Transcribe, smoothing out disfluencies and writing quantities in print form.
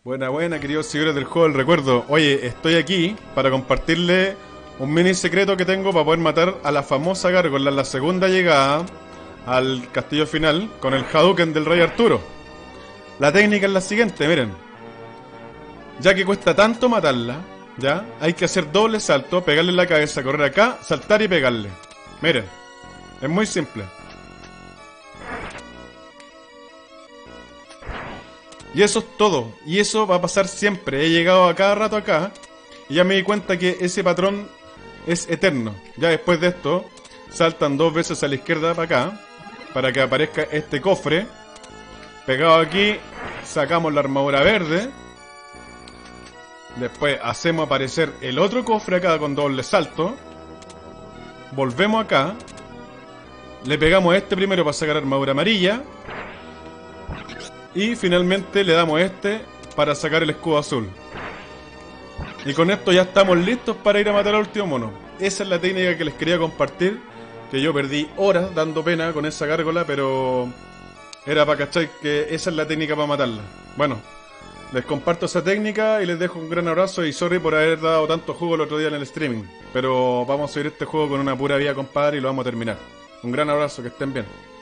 Buena, buena, queridos seguidores del juego del recuerdo. Oye, estoy aquí para compartirle un mini secreto que tengo para poder matar a la famosa gárgola en la segunda llegada al castillo final con el Hadouken del Rey Arturo. La técnica es la siguiente, miren. Ya que cuesta tanto matarla, ya, hay que hacer doble salto, pegarle en la cabeza, correr acá, saltar y pegarle. Miren, es muy simple. Y eso es todo. Y eso va a pasar siempre. He llegado a cada rato acá y ya me di cuenta que ese patrón es eterno. Ya después de esto, saltan dos veces a la izquierda para acá, para que aparezca este cofre. Pegado aquí, sacamos la armadura verde. Después hacemos aparecer el otro cofre acá con doble salto. Volvemos acá. Le pegamos a este primero para sacar armadura amarilla. Y finalmente le damos este para sacar el escudo azul. Y con esto ya estamos listos para ir a matar al último mono. Esa es la técnica que les quería compartir. Que yo perdí horas dando pena con esa gárgola, pero era para cachar que esa es la técnica para matarla. Bueno, les comparto esa técnica y les dejo un gran abrazo. Y sorry por haber dado tanto jugo el otro día en el streaming. Pero vamos a subir este juego con una pura vida, compadre, y lo vamos a terminar. Un gran abrazo, que estén bien.